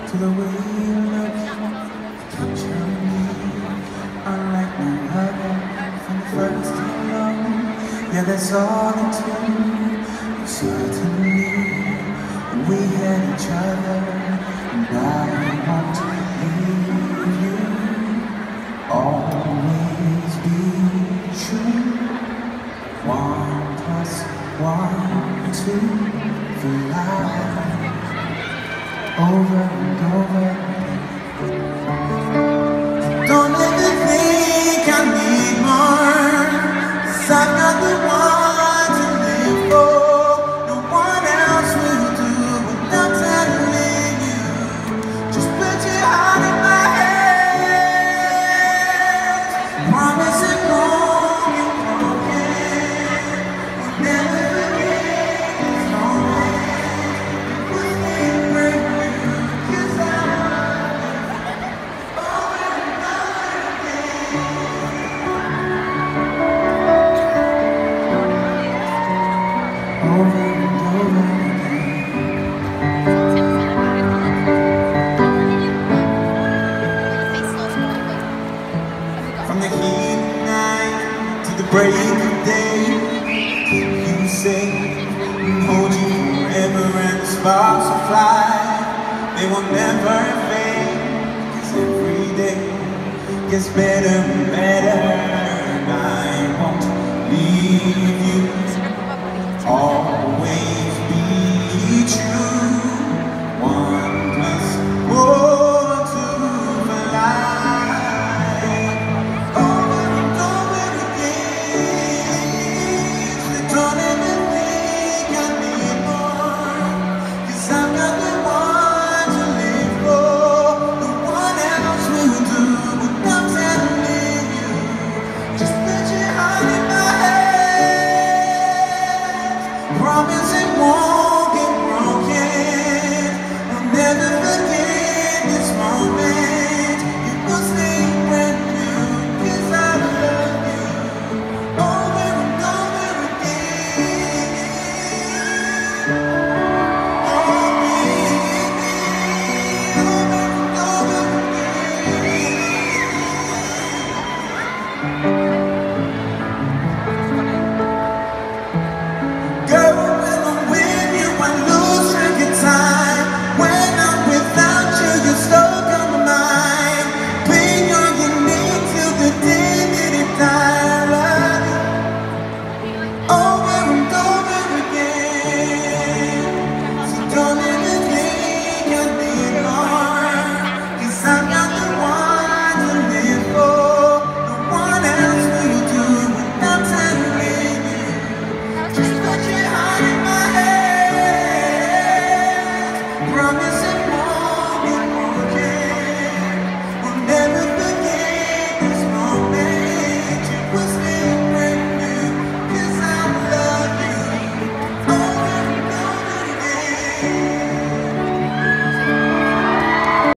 to the way you look, picture me, unlike no other, from first to love. Yeah, that's all it took. Certainly, we had each other, and I won't leave you. Always be true. 1 + 1 = 2 for life. Over and over again. Don't ever think I need more, 'cause I've got the one to live for. No one else will do without telling you. Just put your heart in my hands. Promise it won't be broken. We'll never forget this moment. We'll never break you, 'cause I over and over again. Over and over again. From the heat of night to the break of day, keep you safe and hold you forever, and the sparks will fly. They will never fade, 'cause every day gets better and better.